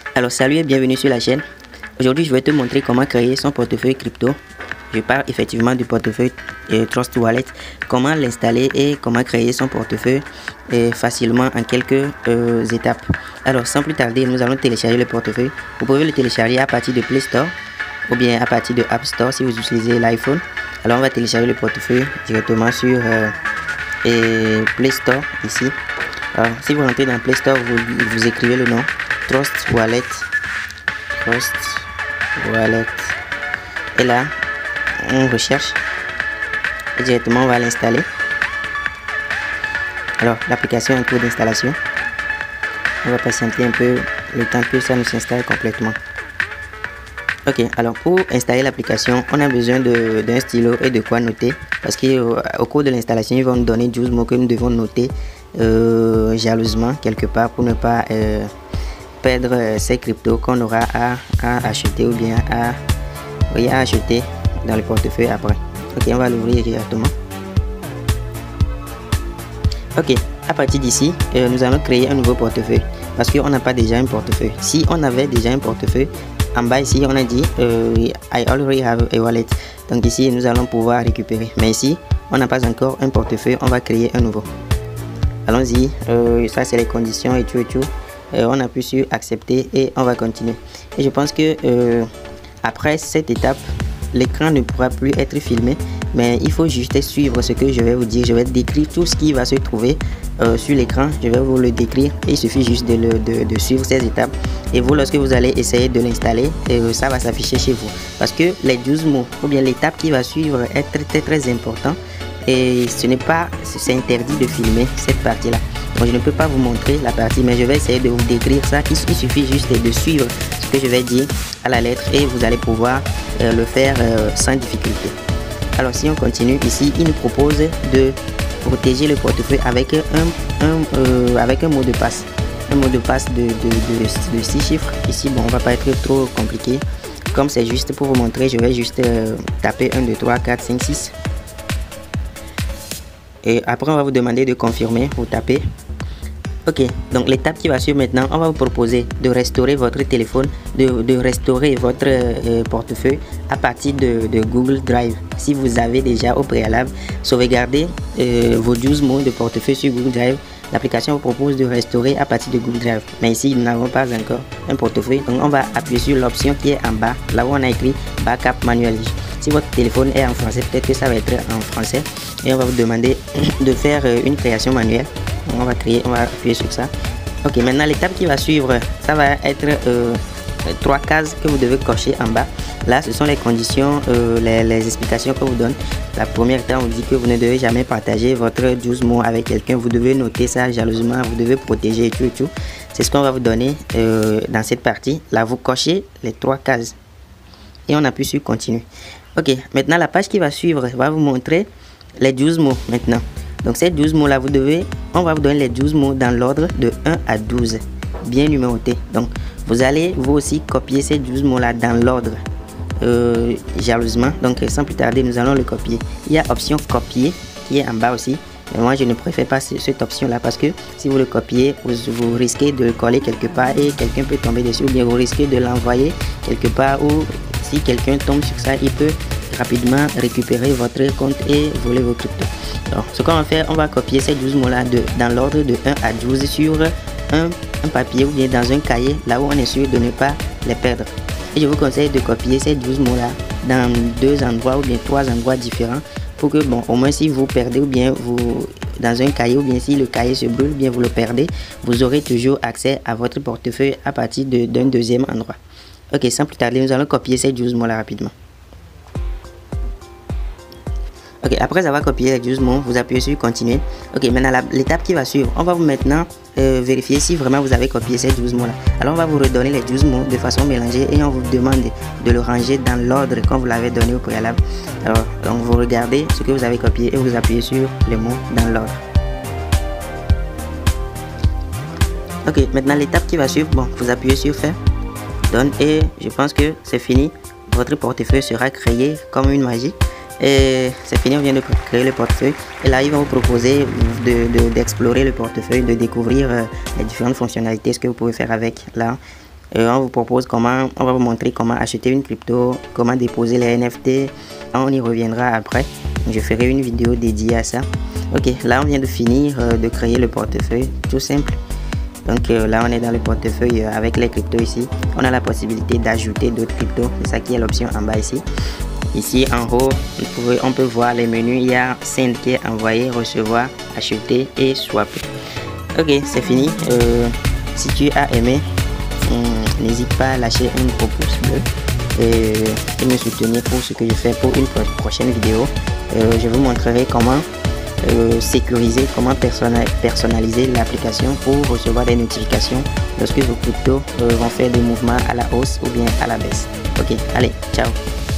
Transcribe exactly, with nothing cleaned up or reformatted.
Alors salut et bienvenue sur la chaîne. Aujourd'hui je vais te montrer comment créer son portefeuille crypto. Je parle effectivement du portefeuille euh, Trust Wallet, comment l'installer et comment créer son portefeuille euh, facilement en quelques euh, étapes. Alors sans plus tarder, nous allons télécharger le portefeuille. Vous pouvez le télécharger à partir de Play Store ou bien à partir de App Store si vous utilisez l'iPhone. Alors on va télécharger le portefeuille directement sur euh, et Play Store ici. Alors si vous rentrez dans Play Store, vous, vous écrivez le nom Trust Wallet. Trust Wallet. Et là, on recherche et directement on va l'installer. Alors l'application est en cours d'installation. On va patienter un peu le temps que ça nous s'installe complètement. Ok, alors pour installer l'application, on a besoin d'un stylo et de quoi noter, parce qu'au au cours de l'installation, ils vont nous donner douze mots que nous devons noter euh, jalousement quelque part pour ne pas euh, perdre euh, ces cryptos qu'on aura à, à acheter ou bien à, oui, à acheter dans le portefeuille après. Ok, on va l'ouvrir directement. Ok, à partir d'ici, euh, nous allons créer un nouveau portefeuille parce qu'on n'a pas déjà un portefeuille. Si on avait déjà un portefeuille, en bas ici on a dit euh, I already have a wallet. Donc ici nous allons pouvoir récupérer. Mais ici on n'a pas encore un portefeuille, on va créer un nouveau. Allons-y, euh, ça c'est les conditions et tout et tout. Euh, on appuie sur accepter et on va continuer. Et je pense que euh, après cette étape, l'écran ne pourra plus être filmé, mais il faut juste suivre ce que je vais vous dire. Je vais décrire tout ce qui va se trouver euh, sur l'écran. Je vais vous le décrire et il suffit juste de, le, de, de suivre ces étapes. Et vous, lorsque vous allez essayer de l'installer, euh, ça va s'afficher chez vous. Parce que les douze mots ou bien l'étape qui va suivre est très très très important. Et ce n'est pas, c'est interdit de filmer cette partie-là. Bon, je ne peux pas vous montrer la partie, mais je vais essayer de vous décrire ça. Il, il suffit juste de suivre ce que je vais dire à la lettre et vous allez pouvoir euh, le faire euh, sans difficulté. Alors si on continue ici, il nous propose de protéger le portefeuille avec un, un, euh, avec un mot de passe. Un mot de passe de, de, de, de six chiffres. Ici, bon, on va pas être trop compliqué. Comme c'est juste pour vous montrer, je vais juste euh, taper un, deux, trois, quatre, cinq, six. Et après, on va vous demander de confirmer. Vous tapez. Ok, donc l'étape qui va suivre maintenant, on va vous proposer de restaurer votre téléphone, de, de restaurer votre euh, portefeuille à partir de, de Google Drive. Si vous avez déjà au préalable sauvegardé euh, vos douze mots de portefeuille sur Google Drive, l'application vous propose de restaurer à partir de Google Drive. Mais ici, nous n'avons pas encore un portefeuille, donc on va appuyer sur l'option qui est en bas, là où on a écrit Backup manually. Si votre téléphone est en français, peut-être que ça va être en français et on va vous demander de faire euh, une création manuelle. On va créer, on va appuyer sur ça. Ok, maintenant l'étape qui va suivre, ça va être euh, trois cases que vous devez cocher en bas. Là, ce sont les conditions, euh, les, les explications que vous donne. La première étape, on vous dit que vous ne devez jamais partager votre douze mots avec quelqu'un. Vous devez noter ça jalousement, vous devez protéger et tout et tout. C'est ce qu'on va vous donner euh, dans cette partie. Là, vous cochez les trois cases et on appuie sur continuer. Ok, maintenant la page qui va suivre va vous montrer les douze mots maintenant. Donc ces douze mots là, vous devez, on va vous donner les douze mots dans l'ordre de un à douze, bien numérotés. Donc vous allez vous aussi copier ces douze mots là dans l'ordre euh, jalousement. Donc sans plus tarder, nous allons le copier. Il y a option copier qui est en bas aussi. Mais moi je ne préfère pas cette option là parce que si vous le copiez, vous, vous risquez de le coller quelque part et quelqu'un peut tomber dessus, ou bien vous risquez de l'envoyer quelque part où si quelqu'un tombe sur ça, il peut rapidement récupérer votre compte et voler vos cryptos. Donc ce qu'on va faire, on va copier ces douze mots là de, dans l'ordre de un à douze sur un, un papier ou bien dans un cahier, là où on est sûr de ne pas les perdre. Et je vous conseille de copier ces douze mots là dans deux endroits ou bien trois endroits différents pour que, bon, au moins si vous perdez ou bien vous dans un cahier ou bien si le cahier se brûle, bien vous le perdez, vous aurez toujours accès à votre portefeuille à partir de, d'un deuxième endroit. Ok, sans plus tarder, nous allons copier ces douze mots là rapidement. Ok, après avoir copié les douze mots, vous appuyez sur continuer. Ok, maintenant l'étape qui va suivre, on va vous maintenant euh, vérifier si vraiment vous avez copié ces douze mots là. Alors on va vous redonner les douze mots de façon mélangée et on vous demande de le ranger dans l'ordre quand vous l'avez donné au préalable. Alors donc vous regardez ce que vous avez copié et vous appuyez sur les mots dans l'ordre. Ok, maintenant l'étape qui va suivre, bon, vous appuyez sur faire, donne et je pense que c'est fini. Votre portefeuille sera créé comme une magie. Et c'est fini, on vient de créer le portefeuille. Et là, ils vont vous proposer d'explorer de, de, le portefeuille, de découvrir euh, les différentes fonctionnalités, ce que vous pouvez faire avec. Là, euh, on vous propose comment, on va vous montrer comment acheter une crypto, comment déposer les N F T. On y reviendra après. Je ferai une vidéo dédiée à ça. Ok, là on vient de finir euh, de créer le portefeuille, tout simple. Donc euh, là on est dans le portefeuille euh, avec les cryptos ici. On a la possibilité d'ajouter d'autres cryptos. C'est ça qui est l'option en bas ici. Ici en haut, on peut voir les menus. Il y a send qui est envoyer, recevoir, acheter et swapper. Ok, c'est fini. Euh, si tu as aimé, n'hésite pas à lâcher un gros pouce bleu et, et me soutenir pour ce que je fais pour une prochaine vidéo. Euh, je vous montrerai comment euh, sécuriser, comment personnaliser l'application pour recevoir des notifications lorsque vos cryptos euh, vont faire des mouvements à la hausse ou bien à la baisse. Ok, allez, ciao.